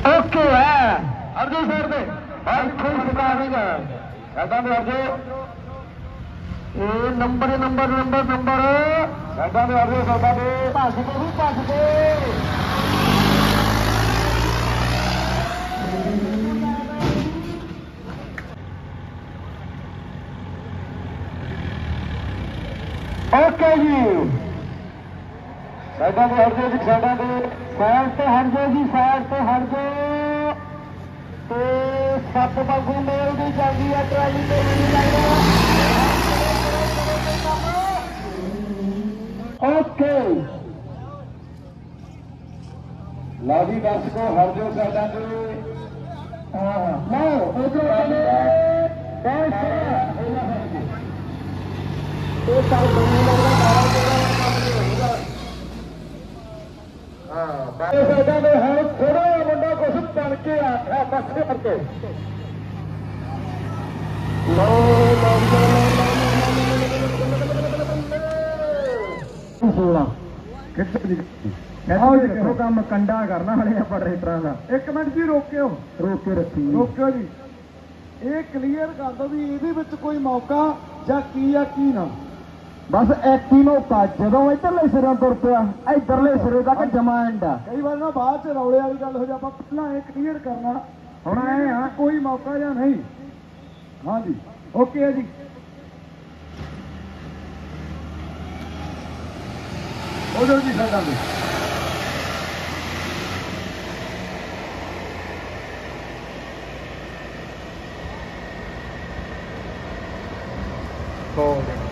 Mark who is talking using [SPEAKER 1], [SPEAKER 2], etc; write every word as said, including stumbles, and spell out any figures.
[SPEAKER 1] okay है अर्जो sir दे और कोई सुना नहीं गा साडा में अर्जो ए नंबर नंबर नंबर नंबर साडा में अर्जो साडा दे भज के भी भज के ओके जी साडा में अर्जो जी साडा दे साइड से हट जाओ जी साइड से हट जाओ तो सप वागू मेल दी जाती है ट्राली तो नहीं लगता ओके लावी दर्शकों हट जाओ साडा दे हाँ नो उधर चले तो साल नहीं लगता साडा ने है थोड़ा मुंडा कुछ बन के आया पासे करके
[SPEAKER 2] देखो काम कंडा करना वाले बड़े तरह का एक मिनट जी रोकियो
[SPEAKER 1] रोके रखी
[SPEAKER 2] रोकियो जी ये क्लीयर कर दो भी ये कोई मौका या की या की ना
[SPEAKER 1] बस एक ही मौका जो इधरले सिरों तुर पिया इधरले सिरे तक जमा एंड
[SPEAKER 2] कई बार ना बाद च रौले वाली गल हो जाए पहला ये क्लीयर करना हम आए हाँ कोई मौका या नहीं हाँ जी ओके है जी हो जाओ जी साडा भी
[SPEAKER 1] हो